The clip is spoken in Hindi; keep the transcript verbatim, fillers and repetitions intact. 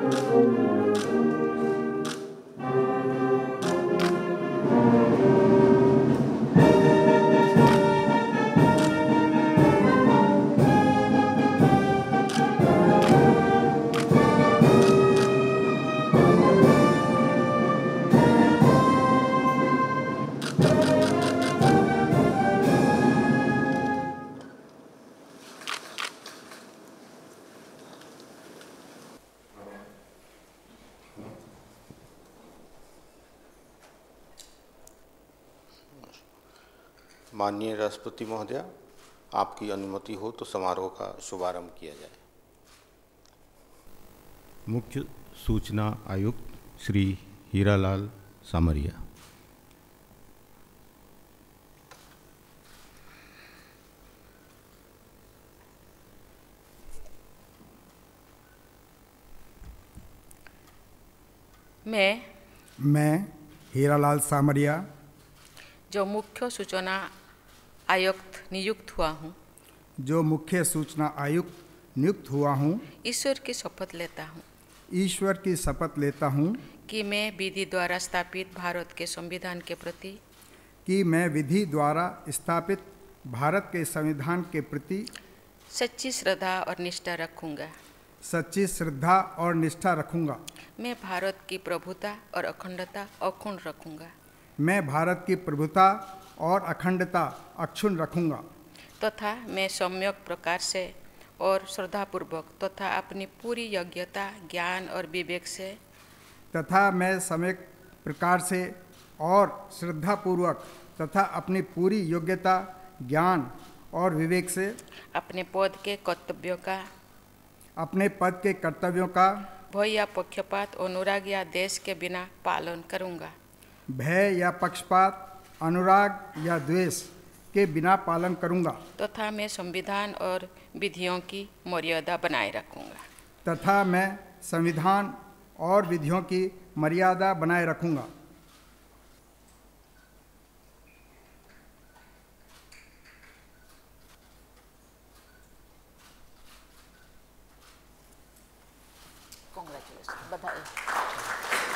माननीय राष्ट्रपति महोदया, आपकी अनुमति हो तो समारोह का शुभारंभ किया जाए। मुख्य सूचना आयुक्त श्री हीरालाल सामरिया। मैं मैं हीरालाल सामरिया जो मुख्य सूचना आयुक्त नियुक्त हुआ हूँ जो मुख्य सूचना आयुक्त नियुक्त हुआ हूँ ईश्वर की शपथ लेता हूँ ईश्वर की शपथ लेता हूँ कि मैं विधि द्वारा स्थापित भारत के संविधान के प्रति कि मैं विधि द्वारा स्थापित भारत के संविधान के प्रति सच्ची श्रद्धा और निष्ठा रखूँगा सच्ची श्रद्धा और निष्ठा रखूँगा। मैं भारत की प्रभुता और अखंडता अक्षुण्ण रखूँगा मैं भारत की प्रभुता और अखंडता अक्षुण्ण रखूँगा तथा मैं सम्यक प्रकार से और श्रद्धापूर्वक तथा अपनी पूरी योग्यता ज्ञान और विवेक से तथा मैं सम्यक प्रकार से और श्रद्धापूर्वक तथा अपनी पूरी योग्यता ज्ञान और विवेक से अपने पद के कर्तव्यों का अपने पद के कर्तव्यों का भय या पक्षपात अनुराग या देश के बिना पालन करूँगा भय या पक्षपात अनुराग या द्वेष के बिना पालन करूँगा तथा मैं संविधान और विधियों की मर्यादा बनाए रखूँगा तथा मैं संविधान और विधियों की मर्यादा बनाए रखूँगा। Congratulations. बधाई।